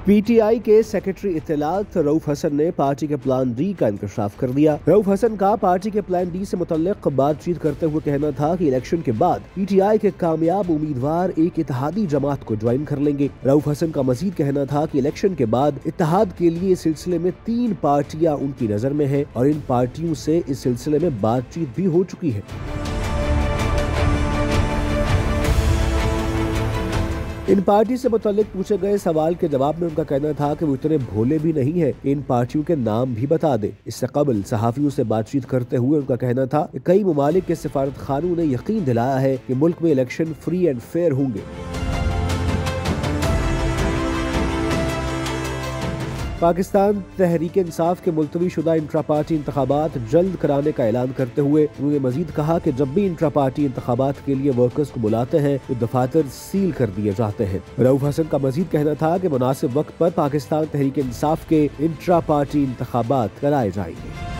PTI के secretary इत्तलात Rauf Hasan ने party के प्लान डी का इंकशाफ कर दिया। रऊफ हसन का पार्टी के प्लान डी से मुतल्लिक बातचीत करते हुए कहना था कि इलेक्शन के बाद PTI के कामयाब उम्मीदवार एक इत्तेहादी जमात को ज्वाइन कर लेंगे। रऊफ हसन का मजीद कहना था कि इलेक्शन के बाद इत्तेहाद के लिए इस सिलसिले में 3 पार्टियां उनकी नजर में हैं और इन पार्टियों से इस सिलसिले में बातचीत भी हो चुकी है। इन पार्टी से मुताल्लिक पूछे गए सवाल के जवाब में उनका कहना था कि वो इतने भोले भी नहीं है कि इन पार्टियों के नाम भी बता दे। इससे कबल सहाफियों से बातचीत करते हुए उनका कहना था कि कई ममालिक के सिफारत खानों ने यकीन दिलाया है कि मुल्क में इलेक्शन फ्री एंड फेयर होंगे। पाकिस्तान तहरीक इंसाफ के मुलतवी शुदा इंट्रा पार्टी इंतखाबात जल्द कराने का ऐलान करते हुए उन्होंने मजीद कहा कि जब भी इंट्रा पार्टी इंतखाबात के लिए वर्कर्स को बुलाते हैं तो दफातर सील कर दिए जाते हैं। रऊफ हसन का मजीद कहना था कि मुनासिब वक्त पर पाकिस्तान तहरीक इंसाफ के इंट्रा पार्टी इंतखाबात कराए जाएंगे।